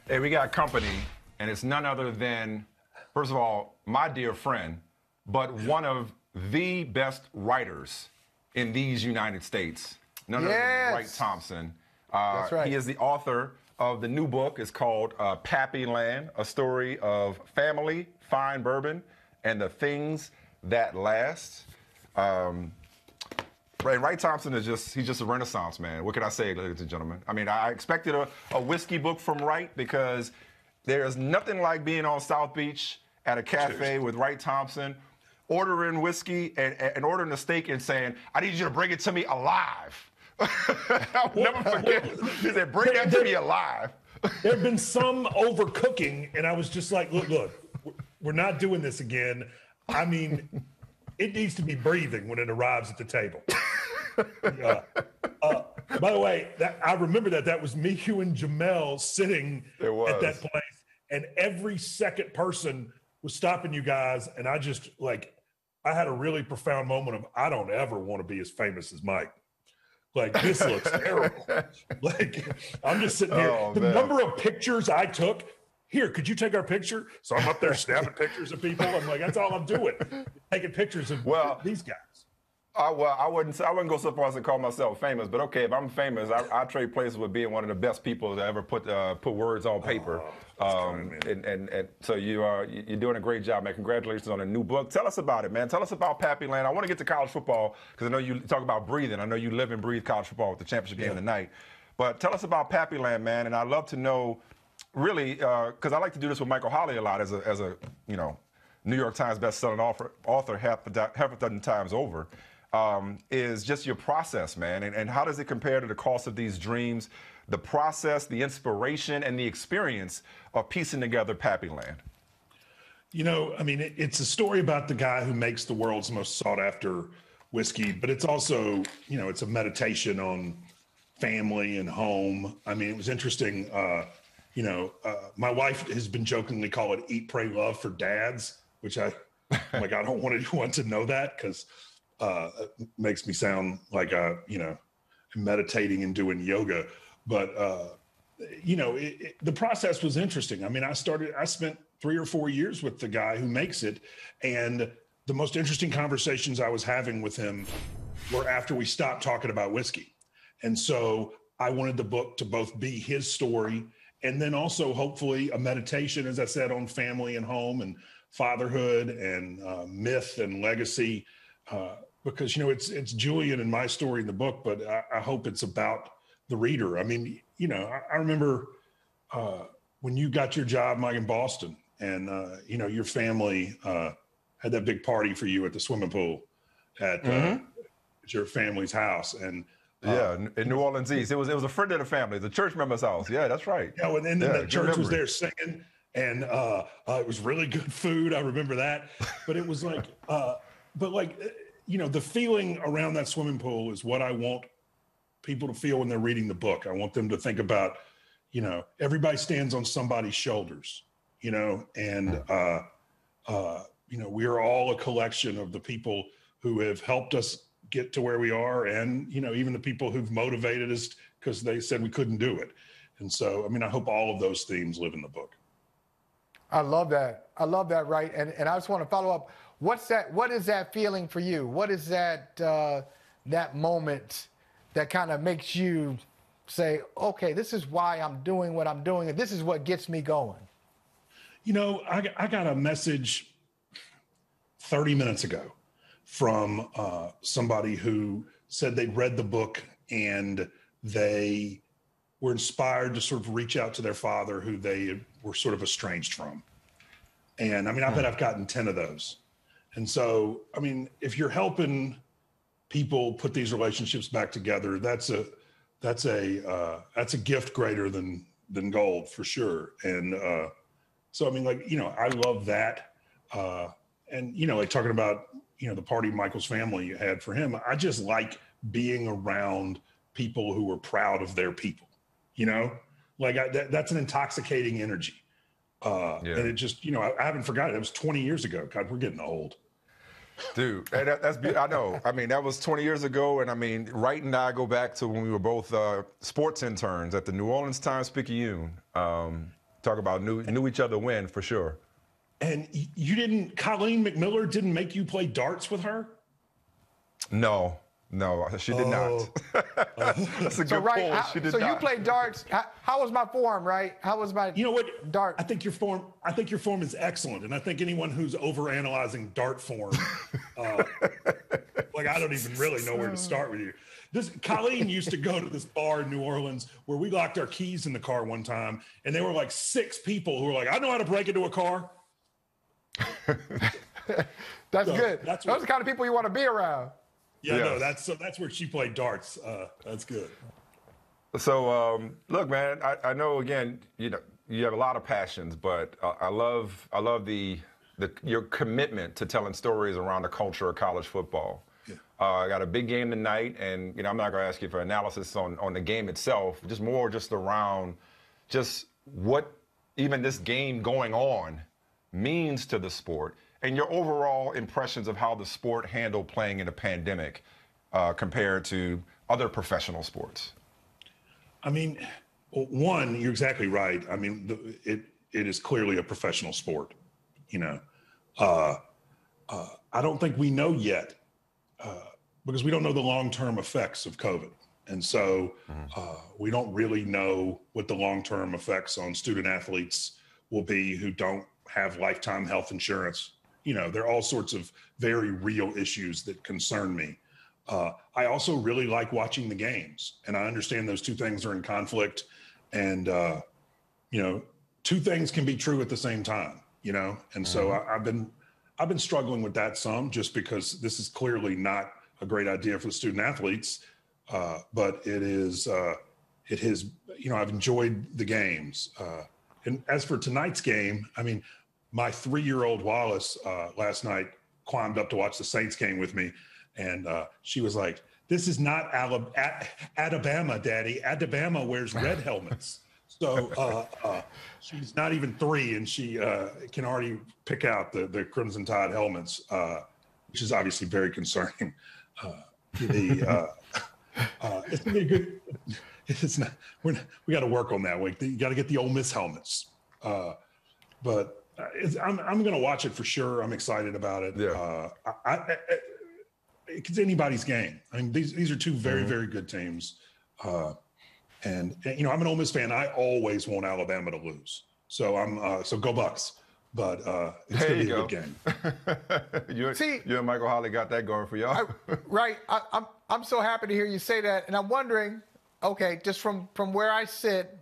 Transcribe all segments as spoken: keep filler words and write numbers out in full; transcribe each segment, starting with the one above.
Hey, we got company, and it's none other than, first of all, my dear friend, but one of the best writers in these United States, none yes. other than Wright Thompson. Uh, That's right. He is the author of the new book. It's called uh, Pappy Land, a story of family, fine bourbon, and the things that last. Um, And Wright Thompson is just, he's just a renaissance man. What can I say, ladies and gentlemen? I mean, I expected a, a whiskey book from Wright because there is nothing like being on South Beach at a cafe Cheers. with Wright Thompson, ordering whiskey and, and ordering a steak and saying, I need you to bring it to me alive. I'll never forget. He said, bring that to me alive. There have been some overcooking, and I was just like, look, look, we're not doing this again. I mean, it needs to be breathing when it arrives at the table. uh, uh, by the way, that, I remember that. That was me, you, and Jamel sitting at that place, and every second person was stopping you guys, and I just, like, I had a really profound moment of, I don't ever want to be as famous as Mike. Like, this looks terrible. Like, I'm just sitting here. Oh, the man. number of pictures I took, here, could you take our picture? So I'm up there snapping pictures of people. I'm like, that's all I'm doing, taking pictures of well, these guys. I, well, I wouldn't. I wouldn't go so far as to call myself famous, but okay, if I'm famous, I, I trade places with being one of the best people to ever put uh, put words on paper. Oh, um, kind, and, and and so you are you're doing a great job, man. Congratulations on a new book. Tell us about it, man. Tell us about Pappy Land. I want to get to college football because I know you talk about breathing. I know you live and breathe college football with the championship game yeah. tonight. But tell us about Pappy Land, man. And I'd love to know, really, because uh, I like to do this with Michael Holley a lot as a as a you know New York Times best-selling author, author half a, half a dozen times over. Um, is just your process, man, and, and how does it compare to the cost of these dreams, the process, the inspiration, and the experience of piecing together Pappy Land? You know, I mean, it, it's a story about the guy who makes the world's most sought-after whiskey, but it's also, you know, it's a meditation on family and home. I mean, it was interesting, uh, you know, uh, my wife has been jokingly called it Eat, Pray, Love for dads, which I, I'm like, I don't want anyone to know that because Uh, it makes me sound like, uh, you know, meditating and doing yoga. But, uh, you know, it, it, the process was interesting. I mean, I started, I spent three or four years with the guy who makes it. And the most interesting conversations I was having with him were after we stopped talking about whiskey. And so I wanted the book to both be his story and then also hopefully a meditation, as I said, on family and home and fatherhood and uh, myth and legacy. Uh, because, you know, it's it's Julian and my story in the book, but I, I hope it's about the reader. I mean, you know, I, I remember uh, when you got your job, Mike, in Boston, and, uh, you know, your family uh, had that big party for you at the swimming pool at, mm-hmm. uh, at your family's house. And uh, yeah, in New Orleans East. It was it was a friend of the family, the church member's house. Yeah, that's right. You know, and then yeah, the church was there singing, and uh, uh, it was really good food. I remember that. But it was like, uh, but like, you know, the feeling around that swimming pool is what I want people to feel when they're reading the book. I want them to think about, you know, everybody stands on somebody's shoulders, you know, and, uh, uh, you know, we are all a collection of the people who have helped us get to where we are. And, you know, even the people who've motivated us because they said we couldn't do it. And so, I mean, I hope all of those themes live in the book. I love that. I love that, right? And and I just want to follow up. What's that? What is that feeling for you? What is that uh, that moment that kind of makes you say, okay, this is why I'm doing what I'm doing, and this is what gets me going? You know, I, I got a message thirty minutes ago from uh, somebody who said they'd read the book and they were inspired to sort of reach out to their father who they were sort of estranged from. And I mean, I bet I've gotten ten of those. And so, I mean, if you're helping people put these relationships back together, that's a, that's a, uh, that's a gift greater than, than gold for sure. And uh, so, I mean, like, you know, I love that. Uh, and, you know, like talking about, you know, the party Michael's family had for him, I just like being around people who are proud of their people, you know, like I, that, that's an intoxicating energy. Uh, yeah. And it just, you know, I, I haven't forgotten. It was twenty years ago. God, we're getting old. Dude, that, that's, I know. I mean, that was twenty years ago. And I mean, Wright and I go back to when we were both uh, sports interns at the New Orleans Times-Picayune. Um, Talk about knew knew each other when for sure. And you didn't, Colleen McMiller didn't make you play darts with her? No, no, she did Oh. not. That's a So good right, pull. how- She did so not. you played darts. How, how was my form, right? How was my You know what? dart? I think your form. I think your form is excellent, and I think anyone who's overanalyzing dart form, uh, like I don't even really know where to start with you. This Colleen used to go to this bar in New Orleans where we locked our keys in the car one time, and there were like six people who were like, "I know how to break into a car." That's So good. that's Those what- are the kind of people you want to be around. Yeah, no, Yes. that's so that's where she played darts. Uh, that's good. So um, look, man, I, I know again, you know, you have a lot of passions, but uh, I love, I love the, the your commitment to telling stories around the culture of college football. Yeah. Uh, I got a big game tonight, and you know, I'm not going to ask you for analysis on on the game itself, just more just around, just what even this game going on means to the sport, and your overall impressions of how the sport handled playing in a pandemic uh, compared to other professional sports. I mean, well, one, you're exactly right. I mean, the, it it is clearly a professional sport. You know, uh, uh, I don't think we know yet uh, because we don't know the long-term effects of COVID, and so uh, we don't really know what the long-term effects on student athletes will be who don't have lifetime health insurance. You know, there are all sorts of very real issues that concern me. Uh, I also really like watching the games, and I understand those two things are in conflict. And uh, you know, two things can be true at the same time. You know, and so I, I've been I've been struggling with that some, just because this is clearly not a great idea for the student athletes. Uh, but it is uh, it has you know I've enjoyed the games. Uh, and as for tonight's game, I mean, my three-year-old Wallace uh, last night climbed up to watch the Saints game with me. And uh, she was like, "This is not Alab- At- Alabama, Daddy. Alabama wears red helmets." So uh, uh, she's not even three, and she uh, can already pick out the, the Crimson Tide helmets, uh, which is obviously very concerning. Uh, the uh, uh, it's gonna be a good. It's not. We're not, we got to work on that. Like, you got to get the Ole Miss helmets. Uh, but uh, it's, I'm I'm gonna watch it for sure. I'm excited about it. Yeah. Uh, I, I, I, it's anybody's game. I mean, these these are two very, Mhm. very good teams. Uh, and, and, you know, I'm an Ole Miss fan. I always want Alabama to lose. So I'm uh, so go Bucks. But uh, it's There going to you be a go. good game. you, See- you and Michael Holly got that going for y'all. I, right. I, I'm I'm so happy to hear you say that, and I'm wondering, okay, just from from where I sit,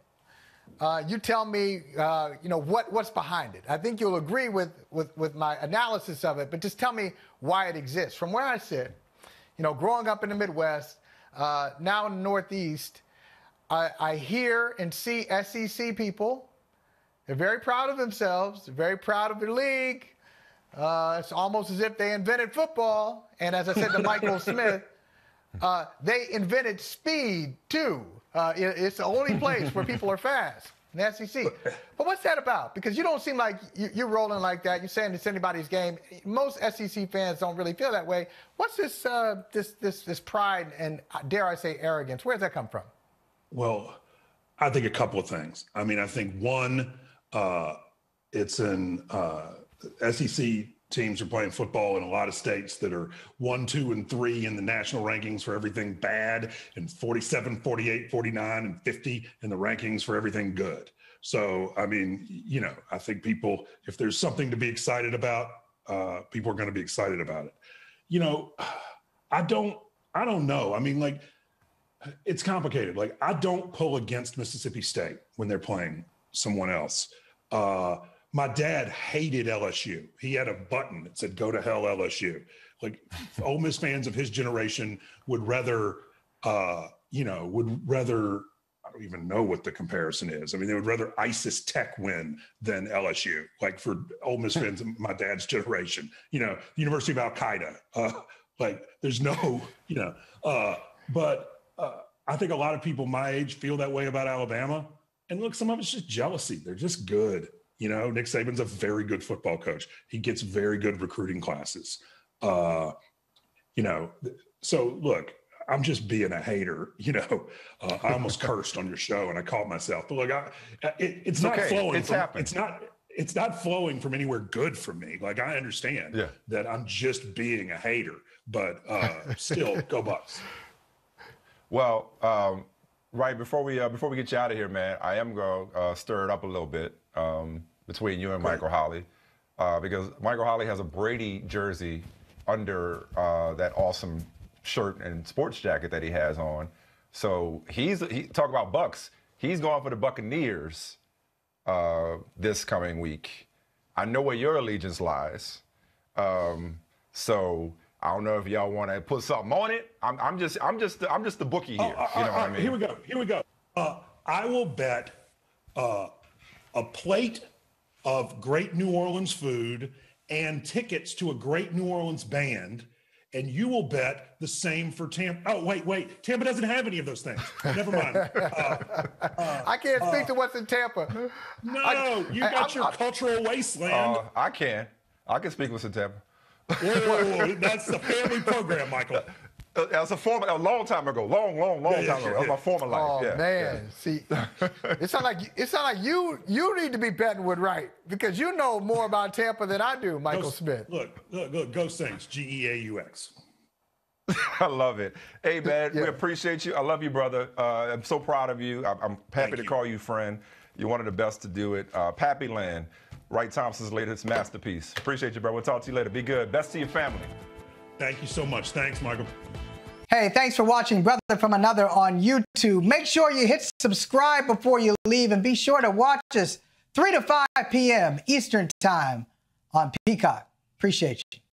uh, you tell me, uh, you know, what what's behind it. I think you'll agree with with with my analysis of it, but just tell me why it exists. From where I sit, you know, growing up in the Midwest, uh, now in the Northeast, I, I hear and see S E C people. They're very proud of themselves. They're very proud of their league. Uh, it's almost as if they invented football. And as I said to Michael Smith, uh, they invented speed too. Uh, it, it's the only place where people are fast in the S E C. But what's that about? Because you don't seem like you, you're rolling like that. You're saying it's anybody's game. Most S E C fans don't really feel that way. What's this uh, this this this pride and, dare I say, arrogance? Where does that come from? Well, I think a couple of things. I mean, I think one, uh, it's an uh, S E C teams are playing football in a lot of states that are one, two, and three in the national rankings for everything bad, and forty-seven, forty-eight, forty-nine, and fifty in the rankings for everything good. So, I mean, you know, I think people, if there's something to be excited about, uh, people are going to be excited about it. You know, I don't, I don't know. I mean, like, it's complicated. Like, I don't pull against Mississippi State when they're playing someone else. Uh, my dad hated L S U. He had a button that said, "Go to hell, L S U." Like, Ole Miss fans of his generation would rather, uh, you know, would rather, I don't even know what the comparison is. I mean, they would rather ISIS Tech win than L S U. Like, for Ole Miss fans of my dad's generation, you know, the University of Al Qaeda. Uh, like, there's no, you know, uh, but uh, I think a lot of people my age feel that way about Alabama. And look, some of it's just jealousy. They're just good. You know, Nick Saban's a very good football coach. He gets very good recruiting classes. Uh, you know, so look, I'm just being a hater. You know, uh, I almost cursed on your show and I caught myself. But look, I, it, it's, it's not okay. flowing. It's from, happened. It's not. It's not flowing from anywhere good for me. Like I understand yeah. that I'm just being a hater, but uh, still, go Bucks. Well, um, right before we uh, before we get you out of here, man, I am gonna uh, stir it up a little bit um, between you and Great. Michael Holley, uh, because Michael Holley has a Brady jersey under uh, that awesome shirt and sports jacket that he has on. So he's he talk about Bucks. He's going for the Buccaneers uh, this coming week. I know where your allegiance lies. Um, so I don't know if y'all want to put something on it. I'm, I'm just I'm just I'm just the bookie here. Oh, uh, you know uh, what I mean? Here we go. Here we go. Uh, I will bet uh, a plate of great New Orleans food and tickets to a great New Orleans band, and you will bet the same for Tampa. Oh, wait, wait. Tampa doesn't have any of those things. Never mind. Uh, uh, I can't speak uh, to what's in Tampa. No, I, you got I, your I, cultural wasteland. Uh, I can. I can speak with some Tampa. Whoa, whoa, whoa. That's the family program, Michael. As a former, a long time ago, long, long, long Yeah, yeah, time ago. yeah, That was yeah. my former life. Oh yeah, man, yeah. see, it sounds like it sound like you you need to be betting with Wright because you know more about Tampa than I do, Michael Go, Smith. Look, look, look, go Saints, G E A U X. I love it. Hey, man, Yeah. we appreciate you. I love you, brother. Uh, I'm so proud of you. I'm, I'm happy Thank to you. call you friend. You're one of the best to do it. Uh, Pappy Land, Wright Thompson's latest masterpiece. Appreciate you, bro. We'll talk to you later. Be good. Best to your family. Thank you so much. Thanks, Michael. Hey, thanks for watching Brother from Another on YouTube. Make sure you hit subscribe before you leave and be sure to watch us three to five p m Eastern Time on Peacock. Appreciate you.